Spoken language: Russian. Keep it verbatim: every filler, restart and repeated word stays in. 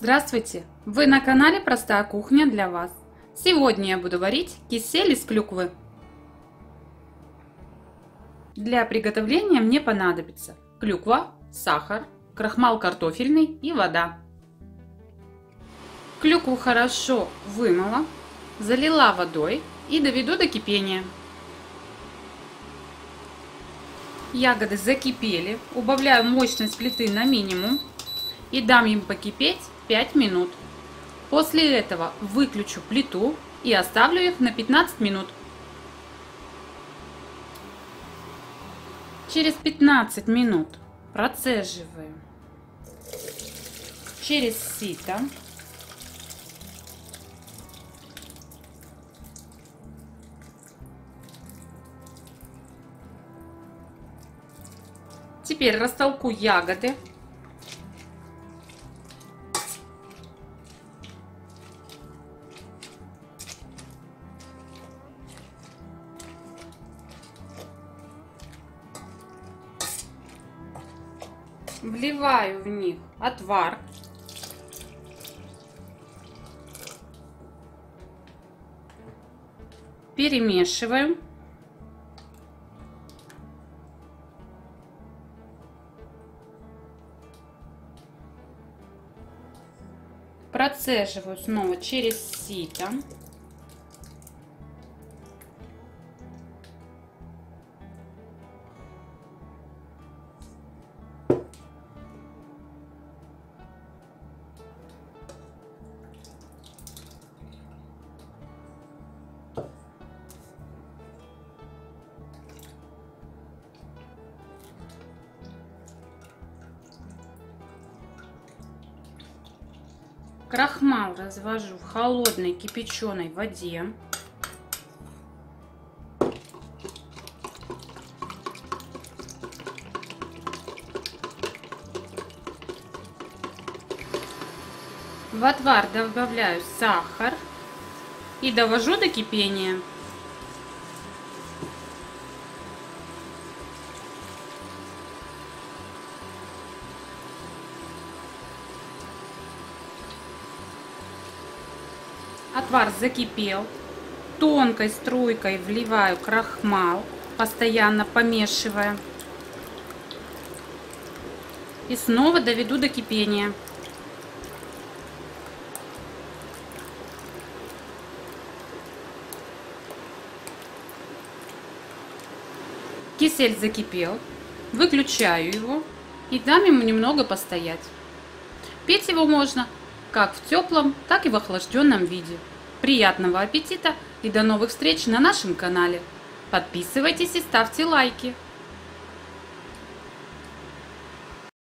Здравствуйте! Вы на канале Простая кухня для вас. Сегодня я буду варить кисель из клюквы. Для приготовления мне понадобится клюква, сахар, крахмал картофельный и вода. Клюкву хорошо вымыла, залила водой и доведу до кипения. Ягоды закипели, убавляю мощность плиты на минимум и дам им покипеть пять минут. После этого выключу плиту и оставлю их на пятнадцать минут. Через пятнадцать минут процеживаю через сито. Теперь растолку ягоды. Вливаю в них отвар. Перемешиваю. Процеживаю снова через сито. Крахмал развожу в холодной кипяченой воде. В отвар добавляю сахар и довожу до кипения. Отвар закипел. Тонкой струйкой вливаю крахмал, постоянно помешивая. И снова доведу до кипения. Кисель закипел. Выключаю его и дам ему немного постоять. Пить его можно как в теплом, так и в охлажденном виде. Приятного аппетита и до новых встреч на нашем канале. Подписывайтесь и ставьте лайки.